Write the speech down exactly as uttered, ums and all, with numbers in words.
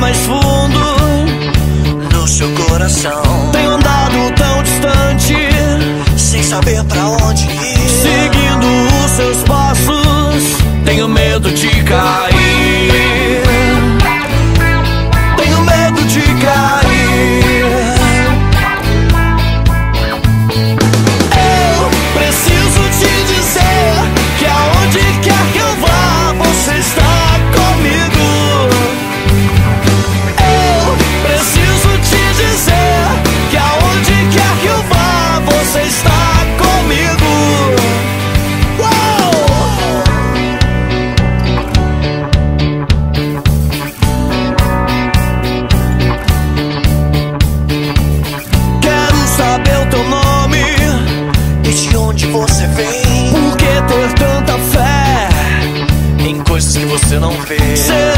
mais fundo no seu coração. Tenho andado tão distante, sem saber pra onde ir, seguindo os seus passos. Tenho medo de cair, tenho medo de cair. Eu preciso te dizer que aonde quer que eu vá, você está comigo. Eu preciso te dizer que aonde quer que eu vá, você está comigo. Você vem, por que ter tanta fé em coisas que você não vê? Cê